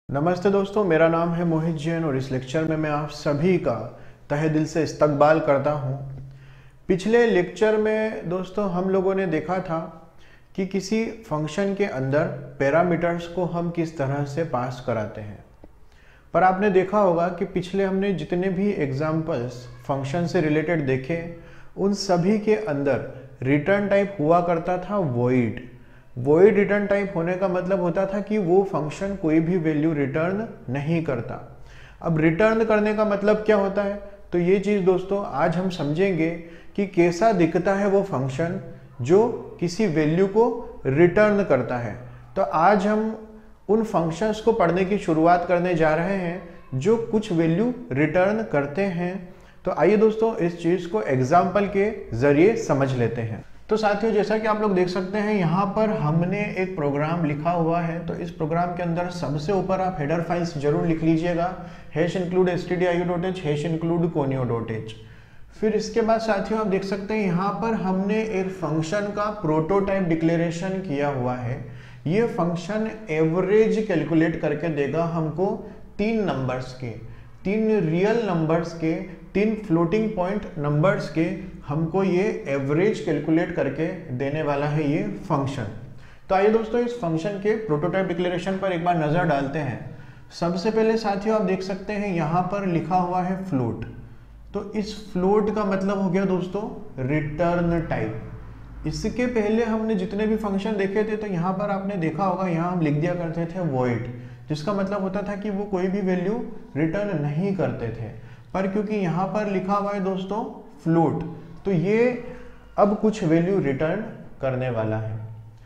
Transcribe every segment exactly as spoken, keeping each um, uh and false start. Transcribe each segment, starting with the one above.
नमस्ते दोस्तों, मेरा नाम है मोहित जैन और इस लेक्चर में मैं आप सभी का तहे दिल से इस्तकबाल करता हूं। पिछले लेक्चर में दोस्तों हम लोगों ने देखा था कि किसी फंक्शन के अंदर पैरामीटर्स को हम किस तरह से पास कराते हैं। पर आपने देखा होगा कि पिछले हमने जितने भी एग्जाम्पल्स फंक्शन से रिलेटेड देखे उन सभी के अंदर रिटर्न टाइप हुआ करता था वॉइड। वॉइड रिटर्न टाइप होने का मतलब होता था कि वो फंक्शन कोई भी वैल्यू रिटर्न नहीं करता। अब रिटर्न करने का मतलब क्या होता है, तो ये चीज़ दोस्तों आज हम समझेंगे कि कैसा दिखता है वो फंक्शन जो किसी वैल्यू को रिटर्न करता है। तो आज हम उन फंक्शंस को पढ़ने की शुरुआत करने जा रहे हैं जो कुछ वैल्यू रिटर्न करते हैं। तो आइए दोस्तों इस चीज़ को एग्जाम्पल के जरिए समझ लेते हैं। तो साथियों, जैसा कि आप लोग देख सकते हैं यहाँ पर हमने एक प्रोग्राम लिखा हुआ है। तो इस प्रोग्राम के अंदर सबसे ऊपर आप हेडर फाइल्स जरूर लिख लीजिएगा, hash include S T D I O dot H, hash include conio dot H. फिर इसके बाद साथियों आप देख सकते हैं यहाँ पर हमने एक फंक्शन का प्रोटोटाइप डिक्लेरेशन किया हुआ है। ये फंक्शन एवरेज कैलकुलेट करके देगा हमको तीन नंबर्स के, तीन रियल नंबर्स के, तीन फ्लोटिंग पॉइंट नंबर्स के हमको ये एवरेज कैलकुलेट करके देने वाला है ये फंक्शन। तो आइए दोस्तों इस फंक्शन के प्रोटोटाइप डिक्लेरेशन पर एक बार नजर डालते हैं। सबसे पहले साथियों आप देख सकते हैं यहाँ पर लिखा हुआ है फ्लोट। तो इस फ्लोट का मतलब हो गया दोस्तों रिटर्न टाइप। इसके पहले हमने जितने भी फंक्शन देखे थे तो यहाँ पर आपने देखा होगा यहाँ हम लिख दिया करते थे वॉइड, जिसका मतलब होता था कि वो कोई भी वैल्यू रिटर्न नहीं करते थे। पर क्योंकि यहाँ पर लिखा हुआ है दोस्तों फ्लोट, तो ये अब कुछ वैल्यू रिटर्न करने वाला है।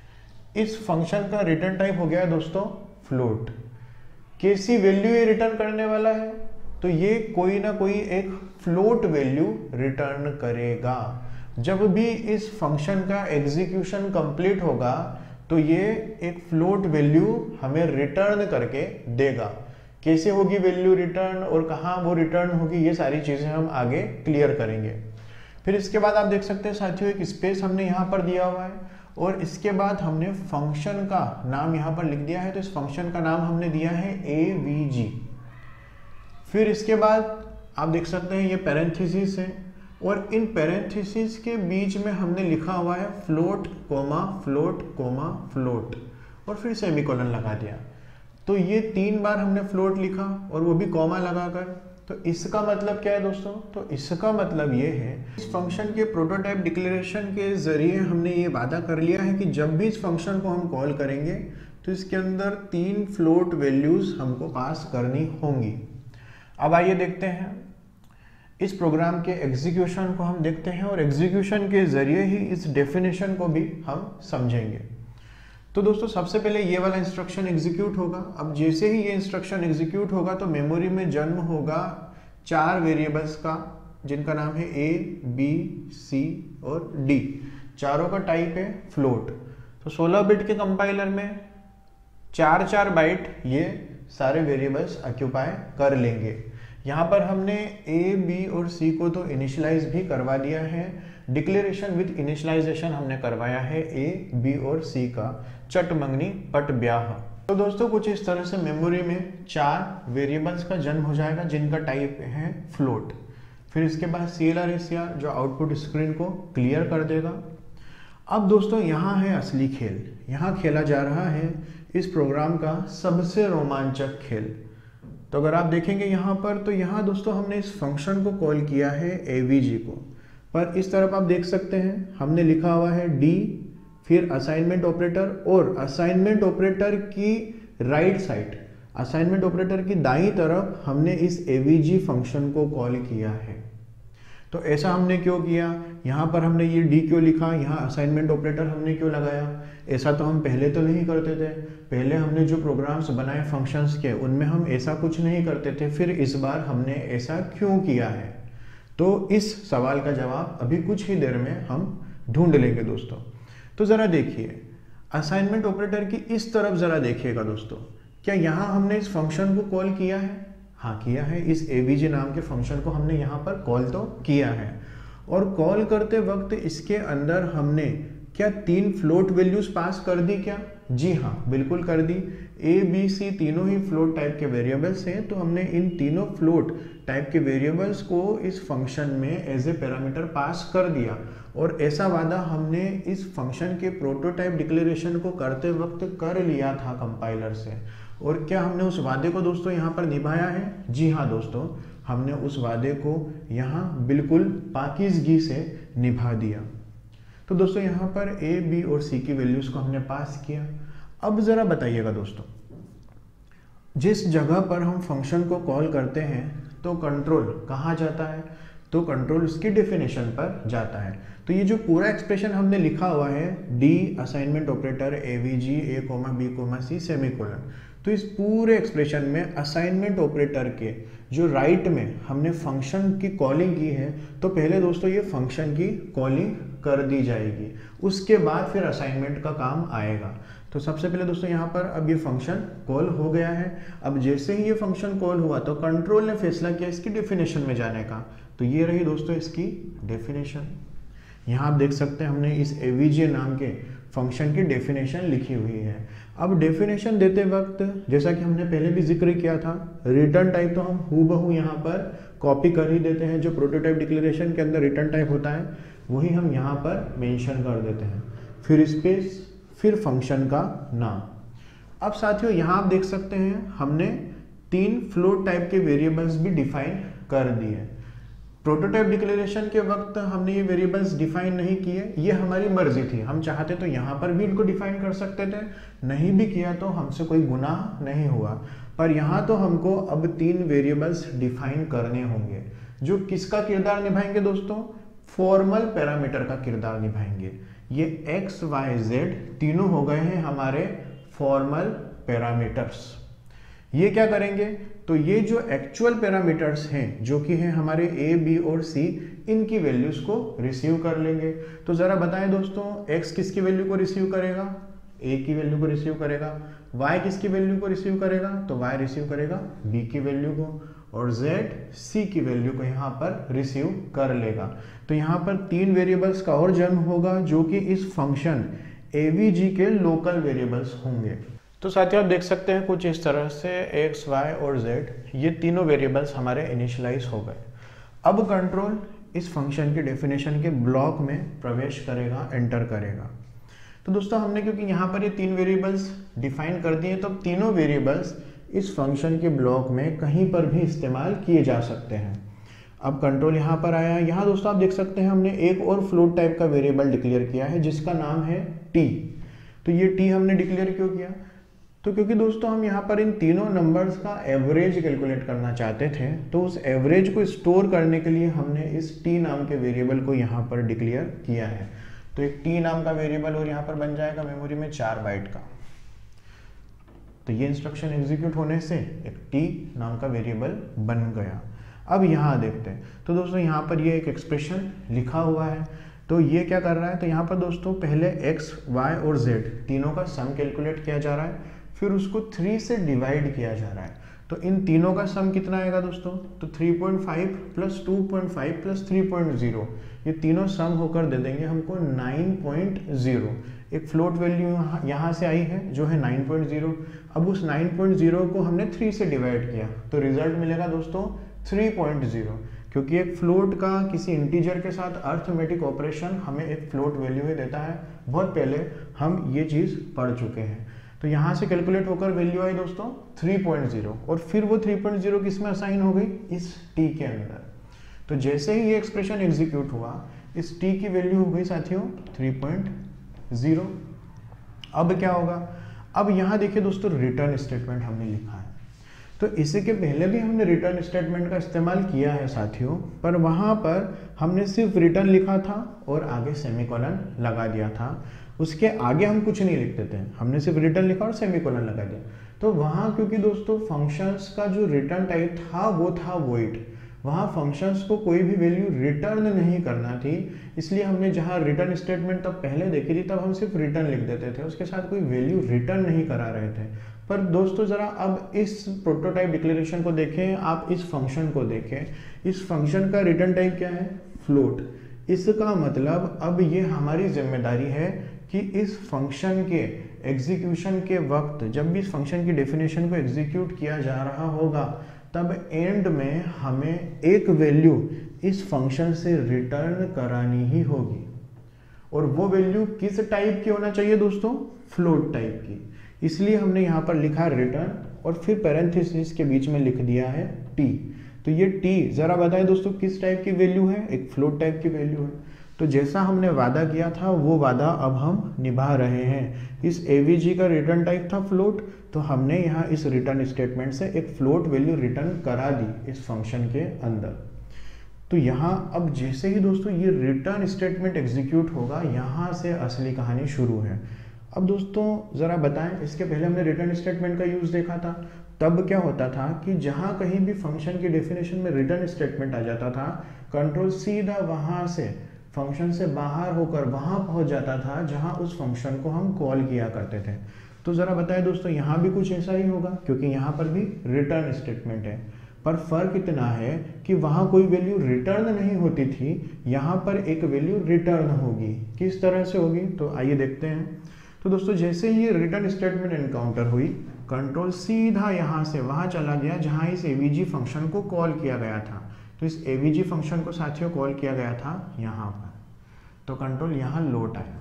इस फंक्शन का रिटर्न टाइप हो गया दोस्तों फ्लोट। कैसी वैल्यू ये रिटर्न करने वाला है, तो ये कोई ना कोई एक फ्लोट वैल्यू रिटर्न करेगा। जब भी इस फंक्शन का एग्जीक्यूशन कंप्लीट होगा तो ये एक फ्लोट वैल्यू हमें रिटर्न करके देगा। कैसे होगी वैल्यू रिटर्न और कहाँ वो रिटर्न होगी, ये सारी चीजें हम आगे क्लियर करेंगे। फिर इसके बाद आप देख सकते हैं साथियों एक स्पेस हमने यहाँ पर दिया हुआ है और इसके बाद हमने फंक्शन का नाम यहाँ पर लिख दिया है। तो इस फंक्शन का नाम हमने दिया है ए वी जी। फिर इसके बाद आप देख सकते हैं ये पैरेंथेसिस है और इन पैरेंथेसिस के बीच में हमने लिखा हुआ है float comma float comma float और फिर सेमीकोलन लगा दिया। तो ये तीन बार हमने फ्लोट लिखा और वो भी कॉमा लगाकर। तो इसका मतलब क्या है दोस्तों, तो इसका मतलब ये है इस फंक्शन के प्रोटोटाइप डिक्लेरेशन के जरिए हमने ये वादा कर लिया है कि जब भी इस फंक्शन को हम कॉल करेंगे तो इसके अंदर तीन फ्लोट वैल्यूज हमको पास करनी होंगी। अब आइए देखते हैं इस प्रोग्राम के एग्जीक्यूशन को हम देखते हैं और एग्जीक्यूशन के जरिए ही इस डेफिनेशन को भी हम समझेंगे। तो दोस्तों सबसे पहले ये वाला इंस्ट्रक्शन एग्जीक्यूट होगा। अब जैसे ही ये इंस्ट्रक्शन एग्जीक्यूट होगा तो मेमोरी में जन्म होगा चार वेरिएबल्स का, जिनका नाम है ए, बी, सी और डी। चारों का टाइप है फ्लोट। तो सोलह बिट के कंपाइलर में चार चार बाइट ये सारे वेरिएबल्स ऑक्यूपाई कर लेंगे। यहाँ पर हमने ए, बी और सी को तो इनिशियलाइज भी करवा दिया है। डिक्लेरेशन विद इनिशियलाइजेशन हमने करवाया है ए, बी और सी का, चट मंगनी पट ब्याह। तो दोस्तों कुछ इस तरह से मेमोरी में चार वेरिएबल्स का जन्म हो जाएगा जिनका टाइप है फ्लोट। फिर इसके बाद C L R S C R जो आउटपुट स्क्रीन को क्लियर कर देगा। अब दोस्तों यहाँ है असली खेल। यहाँ खेला जा रहा है इस प्रोग्राम का सबसे रोमांचक खेल। तो अगर आप देखेंगे यहाँ पर, तो यहाँ दोस्तों हमने इस फंक्शन को कॉल किया है ए वी जी को। पर इस तरफ आप देख सकते हैं हमने लिखा हुआ है डी, फिर असाइनमेंट ऑपरेटर और असाइनमेंट ऑपरेटर की राइट साइड, असाइनमेंट ऑपरेटर की दाईं तरफ हमने इस ए वी जी फंक्शन को कॉल किया है। तो ऐसा हमने क्यों किया, यहाँ पर हमने ये डी क्यों लिखा, यहाँ असाइनमेंट ऑपरेटर हमने क्यों लगाया, ऐसा तो हम पहले तो नहीं करते थे। पहले हमने जो प्रोग्राम्स बनाए फंक्शंस के उनमें हम ऐसा कुछ नहीं करते थे। फिर इस बार हमने ऐसा क्यों किया है, तो इस सवाल का जवाब अभी कुछ ही देर में हम ढूंढ लेंगे दोस्तों। तो जरा देखिए असाइनमेंट ऑपरेटर की इस तरफ जरा देखिएगा दोस्तों, क्या यहाँ हमने इस फंक्शन को कॉल किया है? हाँ किया है। इस एवीजी नाम के फंक्शन को हमने यहाँ पर कॉल तो किया है और कॉल करते वक्त इसके अंदर हमने क्या तीन फ्लोट वैल्यूज पास कर दी क्या? जी हाँ, बिल्कुल कर दी। ए बी सी तीनों ही फ्लोट टाइप के वेरिएबल्स हैं, तो हमने इन तीनों फ्लोट टाइप के वेरिएबल्स को इस फंक्शन में एज ए पैरामीटर पास कर दिया। और ऐसा वादा हमने इस फंक्शन के प्रोटोटाइप डिक्लेरेशन को करते वक्त कर लिया था कंपाइलर से। और क्या हमने उस वादे को दोस्तों यहाँ पर निभाया है? जी हाँ दोस्तों, हमने उस वादे को यहाँ बिल्कुल पाकीज़गी से निभा दिया। तो दोस्तों यहाँ पर ए बी और सी की वैल्यूज को हमने पास किया। अब जरा बताइएगा दोस्तों, जिस जगह पर हम फंक्शन को कॉल करते हैं तो कंट्रोल कहाँ जाता है? तो कंट्रोल उसकी डेफिनेशन पर जाता है। तो ये जो पूरा एक्सप्रेशन हमने लिखा हुआ है D assignment operator AVG A comma B comma C semicolon, तो इस पूरे एक्सप्रेशन में असाइनमेंट ऑपरेटर के जो राइट में हमने फंक्शन की कॉलिंग की है, तो पहले दोस्तों ये फंक्शन की कॉलिंग कर दी जाएगी, उसके बाद फिर असाइनमेंट का काम आएगा। तो सबसे पहले दोस्तों यहाँ पर अब ये फंक्शन कॉल हो गया है। अब जैसे ही ये फंक्शन कॉल हुआ तो कंट्रोल ने फैसला किया इसकी डेफिनेशन में जाने का। तो ये रही दोस्तों इसकी डेफिनेशन। यहाँ आप देख सकते हैं हमने इस एवीजे नाम के फंक्शन की डेफिनेशन लिखी हुई है। अब डेफिनेशन देते वक्त जैसा कि हमने पहले भी जिक्र किया था, रिटर्न टाइप तो हम हूबहू यहाँ पर कॉपी कर ही देते हैं। जो प्रोटोटाइप डिक्लेरेशन के अंदर रिटर्न टाइप होता है वही हम यहाँ पर मेंशन कर देते हैं, फिर स्पेस, फिर फंक्शन का नाम। अब साथियों यहाँ आप देख सकते हैं हमने तीन फ्लोट टाइप के वेरिएबल्स भी डिफाइन कर दिए। प्रोटोटाइप डिक्लेरेशन के वक्त हमने ये वेरिएबल्स डिफाइन नहीं किए, ये हमारी मर्जी थी। हम चाहते तो यहाँ पर भी इनको डिफाइन कर सकते थे, नहीं भी किया तो हमसे कोई गुनाह नहीं हुआ। पर यहाँ तो हमको अब तीन वेरिएबल्स डिफाइन करने होंगे जो किसका किरदार निभाएंगे दोस्तों? फॉर्मल पैरामीटर का किरदार निभाएंगे। ये एक्स वाई जेड तीनों हो गए हैं हमारे फॉर्मल पैरामीटर्स। ये क्या करेंगे? तो ये जो एक्चुअल पैरामीटर्स हैं जो कि हैं हमारे ए बी और सी, इनकी वैल्यूज को रिसीव कर लेंगे। तो जरा बताएं दोस्तों, x किसकी वैल्यू को रिसीव करेगा? a की वैल्यू को रिसीव करेगा। y किसकी वैल्यू को रिसीव करेगा? तो y रिसीव करेगा b की वैल्यू को, और z c की वैल्यू को यहाँ पर रिसीव कर लेगा। तो यहाँ पर तीन वेरिएबल्स का और जन्म होगा जो कि इस फंक्शन एवीजी के लोकल वेरिएबल्स होंगे। तो साथियों आप देख सकते हैं कुछ इस तरह से x, y और z ये तीनों वेरिएबल्स हमारे इनिशियलाइज हो गए। अब कंट्रोल इस फंक्शन के डेफिनेशन के ब्लॉक में प्रवेश करेगा, एंटर करेगा। तो दोस्तों हमने क्योंकि यहाँ पर ये तीन वेरिएबल्स डिफाइन कर दिए, तो तीनों वेरिएबल्स इस फंक्शन के ब्लॉक में कहीं पर भी इस्तेमाल किए जा सकते हैं। अब कंट्रोल यहाँ पर आया। यहाँ दोस्तों आप देख सकते हैं हमने एक और फ्लोट टाइप का वेरिएबल डिक्लेयर किया है जिसका नाम है टी। तो ये टी हमने डिक्लेयर क्यों किया? तो क्योंकि दोस्तों हम यहाँ पर इन तीनों नंबर्स का एवरेज कैलकुलेट करना चाहते थे, तो उस एवरेज को स्टोर करने के लिए हमने इस टी नाम के वेरिएबल को यहाँ पर डिक्लेयर किया है। तो एक टी नाम का वेरिएबल और यहाँ पर बन जाएगा मेमोरी में चार बाइट का। तो ये इंस्ट्रक्शन एग्जीक्यूट होने से एक टी नाम का वेरिएबल बन गया। अब यहाँ देखते हैं, तो दोस्तों यहाँ पर ये एक एक्सप्रेशन लिखा हुआ है। तो ये क्या कर रहा है? तो यहाँ पर दोस्तों पहले x, y और z तीनों का सम कैलकुलेट किया जा रहा है, फिर उसको थ्री से डिवाइड किया जा रहा है। तो इन तीनों का सम कितना आएगा दोस्तों? तो three point five plus two point five plus three point zero, ये तीनों सम होकर दे देंगे हमको नाइन पॉइंट ज़ीरो। एक फ्लोट वैल्यू यहाँ यहाँ से आई है जो है नाइन पॉइंट ज़ीरो। अब उस नाइन पॉइंट ज़ीरो को हमने थ्री से डिवाइड किया तो रिजल्ट मिलेगा दोस्तों थ्री पॉइंट ज़ीरो। क्योंकि एक फ्लोट का किसी इंटीजर के साथ अर्थमेटिक ऑपरेशन हमें एक फ्लोट वैल्यू ही देता है। बहुत पहले हम ये चीज़ पढ़ चुके हैं। तो यहाँ से कैलकुलेट होकर वैल्यू आई दोस्तों थ्री पॉइंट ज़ीरो, और फिर वो थ्री पॉइंट ज़ीरो किस में असाइन हो गई? इस t के अंदर। तो जैसे ही ये एक्सप्रेशन एग्जीक्यूट हुआ, इस t की वैल्यू हो गई साथियों थ्री पॉइंट ज़ीरो। अब क्या होगा? अब यहाँ देखिए दोस्तों रिटर्न स्टेटमेंट हमने लिखा है। तो इससे के पहले भी हमने रिटर्न स्टेटमेंट का इस्तेमाल किया है साथियों, पर वहाँ पर हमने सिर्फ रिटर्न लिखा था और आगे सेमीकोलन लगा दिया था। उसके आगे हम कुछ नहीं लिखते थे, हमने सिर्फ रिटर्न लिखा और सेमीकोलन लगा दिया। तो वहाँ क्योंकि दोस्तों फंक्शंस का जो रिटर्न टाइप था वो था वॉइड, वहाँ फंक्शंस को कोई भी वैल्यू रिटर्न नहीं करना थी, इसलिए हमने जहाँ रिटर्न स्टेटमेंट तब पहले देखी थी तब हम सिर्फ रिटर्न लिख देते थे, उसके साथ कोई वैल्यू रिटर्न नहीं करा रहे थे। पर दोस्तों ज़रा अब इस प्रोटोटाइप डिक्लेरेशन को देखें, आप इस फंक्शन को देखें। इस फंक्शन का रिटर्न टाइप क्या है? फ्लोट। इसका मतलब अब ये हमारी जिम्मेदारी है कि इस फंक्शन के एग्जीक्यूशन के वक्त जब भी इस फंक्शन की डेफिनेशन को एग्जीक्यूट किया जा रहा होगा तब एंड में हमें एक वैल्यू इस फंक्शन से रिटर्न करानी ही होगी। और वो वैल्यू किस टाइप की होना चाहिए दोस्तों? फ्लोट टाइप की। इसलिए हमने यहाँ पर लिखा रिटर्न और फिर पैरेंथेसिस के बीच में लिख दिया है टी। तो ये टी जरा बताएं दोस्तों किस टाइप की वैल्यू है? एक फ्लोट टाइप की वैल्यू है। तो जैसा हमने वादा किया था वो वादा अब हम निभा रहे हैं। इस एवीजी का रिटर्न टाइप था फ्लोट, तो हमने यहाँ इस रिटर्न स्टेटमेंट से एक फ्लोट वैल्यू रिटर्न करा दी इस फंक्शन के अंदर। तो यहाँ अब जैसे ही दोस्तों ये रिटर्न स्टेटमेंट एग्जीक्यूट होगा, यहाँ से असली कहानी शुरू है। अब दोस्तों ज़रा बताएं, इसके पहले हमने रिटर्न स्टेटमेंट का यूज़ देखा था। तब क्या होता था कि जहाँ कहीं भी फंक्शन की डेफिनेशन में रिटर्न स्टेटमेंट आ जाता था, कंट्रोल सीधा वहाँ से फंक्शन से बाहर होकर वहाँ पहुँच जाता था जहाँ उस फंक्शन को हम कॉल किया करते थे। तो ज़रा बताएं दोस्तों, यहाँ भी कुछ ऐसा ही होगा क्योंकि यहाँ पर भी रिटर्न स्टेटमेंट है। पर फर्क इतना है कि वहाँ कोई वैल्यू रिटर्न नहीं होती थी, यहाँ पर एक वैल्यू रिटर्न होगी। किस तरह से होगी तो आइए देखते हैं। तो दोस्तों जैसे ही ये रिटर्न स्टेटमेंट एनकाउंटर हुई, कंट्रोल सीधा यहाँ से वहाँ चला गया जहाँ इस एवीजी फंक्शन को कॉल किया गया था। तो इस एवीजी फंक्शन को साथियों कॉल किया गया था यहाँ पर। तो कंट्रोल यहाँ लौट आया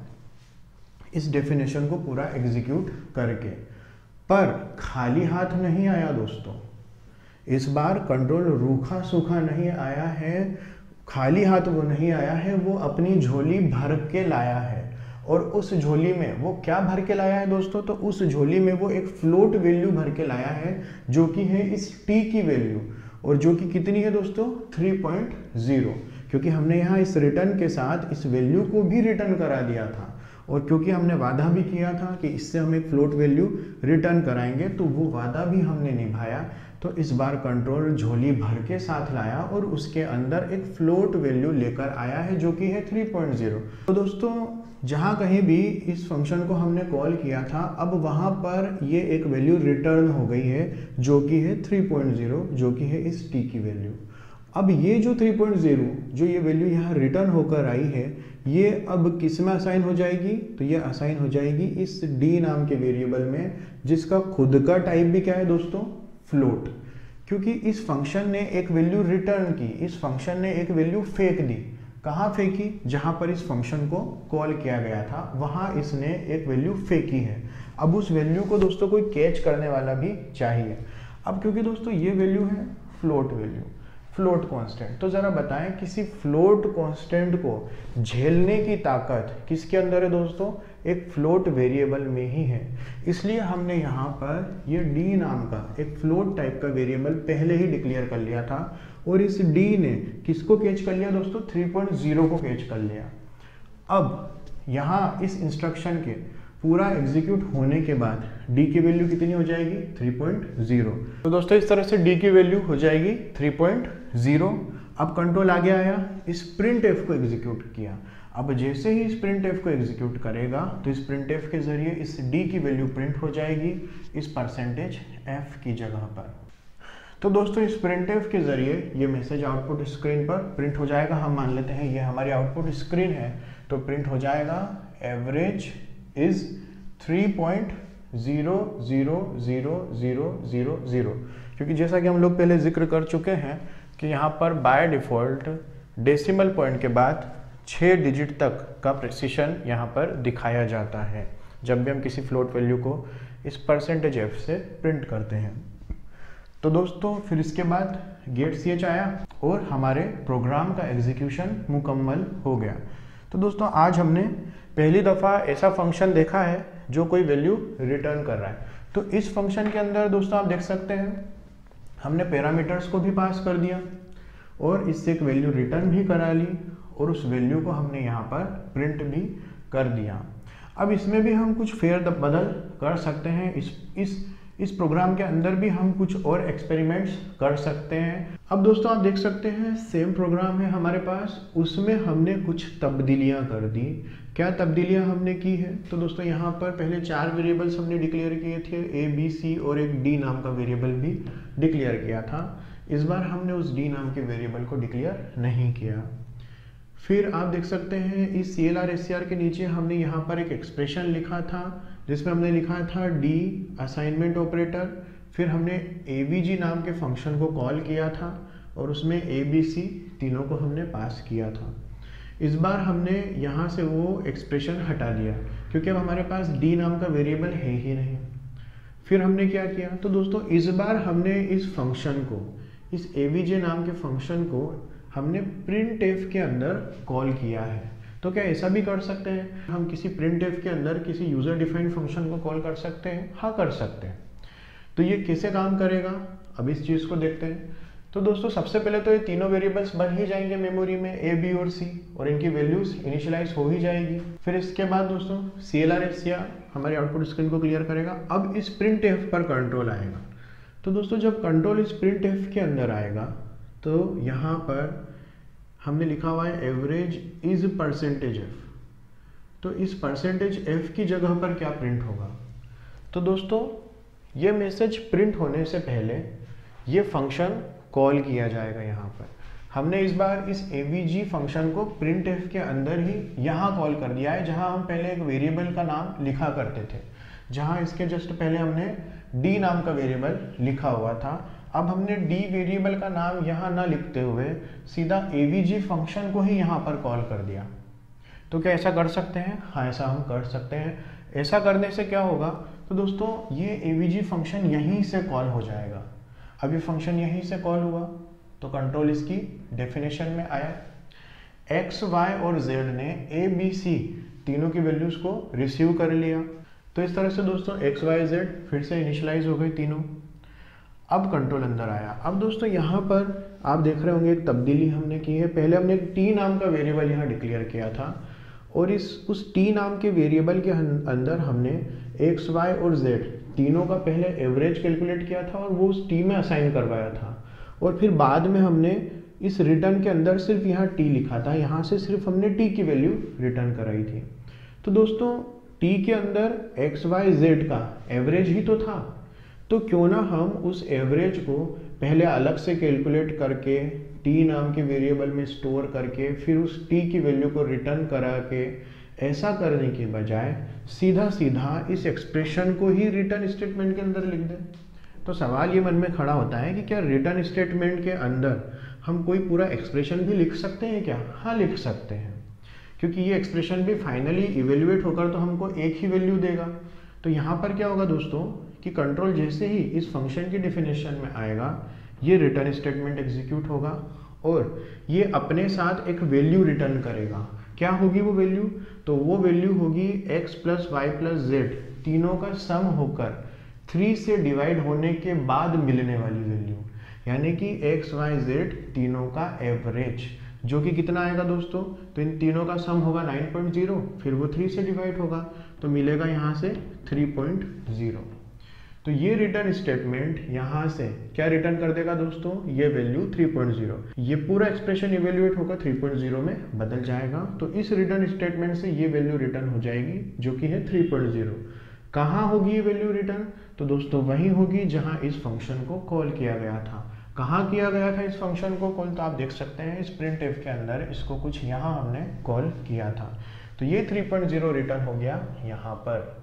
इस डेफिनेशन को पूरा एग्जीक्यूट करके। पर खाली हाथ नहीं आया दोस्तों, इस बार कंट्रोल रूखा सूखा नहीं आया है, खाली हाथ वो नहीं आया है, वो अपनी झोली भर के लाया है। और उस झोली में वो क्या भर के लाया है दोस्तों? तो उस झोली में वो एक फ्लोट वैल्यू भर के लाया है जो कि है इस टी की वैल्यू, और जो कि कितनी है दोस्तों? Three point zero. क्योंकि हमने यहाँ इस रिटर्न के साथ इस वैल्यू को भी रिटर्न करा दिया था, और क्योंकि हमने वादा भी किया था कि इससे हम एक फ्लोट वैल्यू रिटर्न कराएंगे, तो वो वादा भी हमने निभाया। तो इस बार कंट्रोल झोली भर के साथ लाया और उसके अंदर एक फ्लोट वैल्यू लेकर आया है जो कि है थ्री पॉइंट ज़ीरो। तो दोस्तों जहाँ कहीं भी इस फंक्शन को हमने कॉल किया था, अब वहाँ पर ये एक वैल्यू रिटर्न हो गई है जो कि है थ्री पॉइंट ज़ीरो, जो कि है इस टी की वैल्यू। अब ये जो थ्री पॉइंट ज़ीरो जो ये वैल्यू यहाँ रिटर्न होकर आई है, ये अब किस में असाइन हो जाएगी? तो ये असाइन हो जाएगी इस डी नाम के वेरिएबल में, जिसका खुद का टाइप भी क्या है दोस्तों? फ्लोट। क्योंकि इस फंक्शन ने एक वैल्यू रिटर्न की, इस फंक्शन ने एक वैल्यू फेंक दी। कहाँ फेंकी? जहाँ पर इस फंक्शन को कॉल किया गया था वहाँ इसने एक वैल्यू फेंकी है। अब उस वैल्यू को दोस्तों कोई कैच करने वाला भी चाहिए। अब क्योंकि दोस्तों ये वैल्यू है फ्लोट वैल्यू, फ्लोट कांस्टेंट, तो ज़रा बताएं किसी फ्लोट कांस्टेंट को झेलने की ताकत किसके अंदर है दोस्तों? एक फ्लोट वेरिएबल में ही है। इसलिए हमने यहाँ पर ये डी नाम का एक फ्लोट टाइप का वेरिएबल पहले ही डिक्लेयर कर लिया था, और इस डी ने किसको कैच कर लिया दोस्तों? थ्री पॉइंट ज़ीरो को कैच कर लिया। अब यहाँ इस इंस्ट्रक्शन के पूरा एग्जीक्यूट होने के बाद d की वैल्यू कितनी हो जाएगी? Three point zero. तो दोस्तों इस तरह से d की वैल्यू हो जाएगी थ्री पॉइंट ज़ीरो। अब कंट्रोल आगे आया, इस प्रिंट एफ को एग्जीक्यूट किया। अब जैसे ही इस प्रिंट एफ को एग्जीक्यूट करेगा तो इस प्रिंट एफ के जरिए इस d की वैल्यू प्रिंट हो जाएगी इस परसेंटेज f की जगह पर। तो दोस्तों इस प्रिंट एफ के जरिए ये मैसेज आउटपुट स्क्रीन पर प्रिंट हो जाएगा। हम मान लेते हैं ये हमारी आउटपुट स्क्रीन है, तो प्रिंट हो जाएगा average is three point zero zero zero zero zero zero. क्योंकि जैसा कि हम लोग पहले जिक्र कर चुके हैं कि यहाँ पर बाय डिफ़ॉल्ट डेसिमल पॉइंट के बाद छः डिजिट तक का प्रिसिशन यहाँ पर दिखाया जाता है जब भी हम किसी फ्लोट वैल्यू को इस परसेंटेज एफ से प्रिंट करते हैं। तो दोस्तों फिर इसके बाद गेट सी एच आया और हमारे प्रोग्राम का एग्जीक्यूशन मुकम्मल हो गया। तो दोस्तों आज हमने पहली दफ़ा ऐसा फंक्शन देखा है जो कोई वैल्यू रिटर्न कर रहा है। तो इस फंक्शन के अंदर दोस्तों आप देख सकते हैं हमने पैरामीटर्स को भी पास कर दिया और इससे एक वैल्यू रिटर्न भी करा ली, और उस वैल्यू को हमने यहाँ पर प्रिंट भी कर दिया। अब इसमें भी हम कुछ फेर बदल कर सकते हैं। इस इस इस प्रोग्राम के अंदर भी हम कुछ और एक्सपेरिमेंट्स कर सकते हैं। अब दोस्तों आप देख सकते हैं सेम प्रोग्राम है हमारे पास, उसमें हमने कुछ तब्दीलियां कर दी। क्या तब्दीलियां हमने की है? तो दोस्तों यहाँ पर पहले चार वेरिएबल्स हमने डिक्लेयर किए थे, ए बी सी और एक डी नाम का वेरिएबल भी डिक्लेयर किया था। इस बार हमने उस डी नाम के वेरिएबल को डिक्लेयर नहीं किया। फिर आप देख सकते हैं इस C L R S C R के नीचे हमने यहाँ पर एक एक्सप्रेशन लिखा था जिसमें हमने लिखा था डी असाइनमेंट ऑपरेटर। फिर हमने ए बी जी नाम के फंक्शन को कॉल किया था और उसमें ए बी सी तीनों को हमने पास किया था। इस बार हमने यहाँ से वो एक्सप्रेशन हटा दिया क्योंकि अब हमारे पास डी नाम का वेरिएबल है ही नहीं। फिर हमने क्या किया, तो दोस्तों इस बार हमने इस फंक्शन को, इस ए बी जे नाम के फंक्शन को हमने प्रिंट एफ के अंदर कॉल किया है। तो क्या ऐसा भी कर सकते हैं हम किसी प्रिंट एफ के अंदर किसी यूजर डिफाइंड फंक्शन को कॉल कर सकते हैं? हाँ, कर सकते हैं। तो ये कैसे काम करेगा, अब इस चीज़ को देखते हैं। तो दोस्तों सबसे पहले तो ये तीनों वेरिएबल्स बन ही जाएंगे मेमोरी में, ए बी और सी, और इनकी वैल्यूज इनिशियलाइज हो ही जाएगी। फिर इसके बाद दोस्तों C L R S C R हमारे आउटपुट स्क्रीन को क्लियर करेगा। अब इस प्रिंट एफ पर कंट्रोल आएगा। तो दोस्तों जब कंट्रोल इस प्रिंट एफ के अंदर आएगा तो यहाँ पर हमने लिखा हुआ है एवरेज इज परसेंटेज एफ। तो इस परसेंटेज एफ की जगह पर क्या प्रिंट होगा? तो दोस्तों ये मैसेज प्रिंट होने से पहले ये फंक्शन कॉल किया जाएगा। यहाँ पर हमने इस बार इस ए बी जी फंक्शन को प्रिंट एफ के अंदर ही यहाँ कॉल कर दिया है, जहाँ हम पहले एक वेरिएबल का नाम लिखा करते थे, जहाँ इसके जस्ट पहले हमने डी नाम का वेरिएबल लिखा हुआ था। अब हमने डी वेरिएबल का नाम यहाँ ना लिखते हुए सीधा ए बी जी फंक्शन को ही यहाँ पर कॉल कर दिया। तो क्या ऐसा कर सकते हैं? हाँ, ऐसा हम कर सकते हैं। ऐसा करने से क्या होगा, तो दोस्तों ये ए बी जी फंक्शन यहीं से कॉल हो जाएगा। अब ये फंक्शन यहीं से कॉल हुआ तो कंट्रोल इसकी डेफिनेशन में आया। एक्स वाई और जेड ने ए बी सी तीनों की वैल्यूज को रिसीव कर लिया। तो इस तरह से दोस्तों एक्स वाई जेड फिर से इनिशियलाइज हो गई तीनों। अब कंट्रोल अंदर आया। अब दोस्तों यहाँ पर आप देख रहे होंगे एक तब्दीली हमने की है। पहले हमने एक टी नाम का वेरिएबल यहाँ डिक्लेयर किया था और इस उस टी नाम के वेरिएबल के अंदर हमने एक्स वाई और जेड तीनों का पहले एवरेज कैलकुलेट किया था और वो उस टी में असाइन करवाया था। और फिर बाद में हमने इस रिटर्न के अंदर सिर्फ यहाँ टी लिखा था, यहाँ से सिर्फ हमने टी की वैल्यू रिटर्न कराई थी। तो दोस्तों टी के अंदर एक्स वाई जेड का एवरेज ही तो था, तो क्यों ना हम उस एवरेज को पहले अलग से कैलकुलेट करके टी नाम के वेरिएबल में स्टोर करके फिर उस टी की वैल्यू को रिटर्न करा के, ऐसा करने के बजाय सीधा सीधा इस एक्सप्रेशन को ही रिटर्न स्टेटमेंट के अंदर लिख दें। तो सवाल ये मन में खड़ा होता है कि क्या रिटर्न स्टेटमेंट के अंदर हम कोई पूरा एक्सप्रेशन भी लिख सकते हैं क्या? हाँ, लिख सकते हैं, क्योंकि ये एक्सप्रेशन भी फाइनली इवेल्युएट होकर तो हमको एक ही वैल्यू देगा। तो यहाँ पर क्या होगा दोस्तों कि कंट्रोल जैसे ही इस फंक्शन की डेफिनेशन में आएगा, ये रिटर्न स्टेटमेंट एग्जीक्यूट होगा और ये अपने साथ एक वैल्यू रिटर्न करेगा। क्या होगी वो वैल्यू? तो वो वैल्यू होगी x plus Y plus Z तीनों का सम होकर थ्री से डिवाइड होने के बाद मिलने वाली वैल्यू, यानी कि x वाई जेड तीनों का एवरेज, जो कि कितना आएगा दोस्तों? तो इन तीनों का सम होगा नाइन पॉइंट ज़ीरो, फिर वो थ्री से डिवाइड होगा तो मिलेगा यहाँ से थ्री पॉइंट ज़ीरो। तो ये रिटर्न स्टेटमेंट यहाँ से क्या रिटर्न कर देगा दोस्तों? ये वैल्यू थ्री पॉइंट ज़ीरो। ये पूरा एक्सप्रेशन इवेल्युएट होकर थ्री पॉइंट ज़ीरो में बदल जाएगा। तो इस रिटर्न स्टेटमेंट से ये वैल्यू रिटर्न हो जाएगी जो कि है थ्री पॉइंट ज़ीरो। कहाँ होगी ये वैल्यू रिटर्न? तो दोस्तों वहीं होगी जहाँ इस फंक्शन को कॉल किया गया था। कहाँ किया गया था इस फंक्शन को कॉल? तो आप देख सकते हैं इस प्रिंट एफ के अंदर इसको कुछ यहाँ हमने कॉल किया था। तो ये थ्री पॉइंट ज़ीरो रिटर्न हो गया यहाँ पर।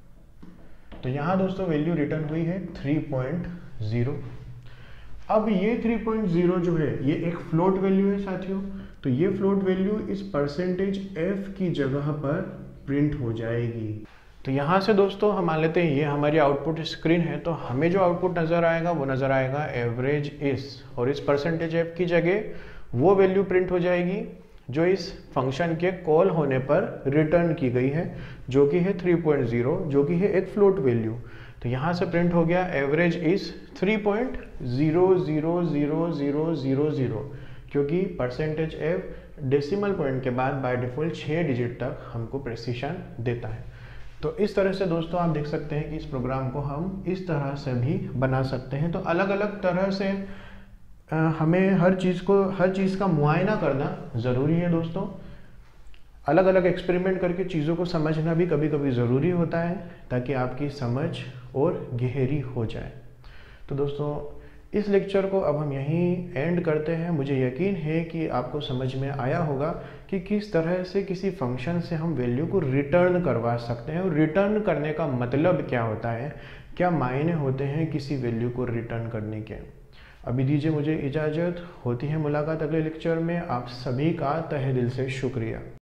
तो यहाँ दोस्तों वैल्यू रिटर्न हुई है थ्री पॉइंट ज़ीरो। अब ये थ्री पॉइंट ज़ीरो जो है ये एक फ्लोट वैल्यू है साथियों। तो ये फ्लोट वैल्यू इस परसेंटेज एफ की जगह पर प्रिंट हो जाएगी। तो यहाँ से दोस्तों हम मान लेते हैं ये हमारी आउटपुट स्क्रीन है। तो हमें जो आउटपुट नज़र आएगा वो नज़र आएगा एवरेज इस, और इस परसेंटेज एफ की जगह वो वैल्यू प्रिंट हो जाएगी जो इस फंक्शन के कॉल होने पर रिटर्न की गई है, जो कि है थ्री पॉइंट ज़ीरो, जो कि है एक फ्लोट वैल्यू। तो यहाँ से प्रिंट हो गया average is three point zero zero zero zero zero zero, क्योंकि परसेंटेज एफ डेसिमल पॉइंट के बाद बाय डिफ़ॉल्ट छः डिजिट तक हमको प्रेसिशन देता है। तो इस तरह से दोस्तों आप देख सकते हैं कि इस प्रोग्राम को हम इस तरह से भी बना सकते हैं। तो अलग अलग तरह से आ, हमें हर चीज़ को हर चीज़ का मुआयना करना ज़रूरी है दोस्तों। अलग अलग एक्सपेरिमेंट करके चीज़ों को समझना भी कभी कभी ज़रूरी होता है ताकि आपकी समझ और गहरी हो जाए। तो दोस्तों इस लेक्चर को अब हम यहीं एंड करते हैं। मुझे यकीन है कि आपको समझ में आया होगा कि किस तरह से किसी फंक्शन से हम वैल्यू को रिटर्न करवा सकते हैं और रिटर्न करने का मतलब क्या होता है, क्या मायने होते हैं किसी वैल्यू को रिटर्न करने के। अभी दीजिए मुझे इजाज़त, होती है मुलाकात अगले लेक्चर में। आप सभी का तहे दिल से शुक्रिया।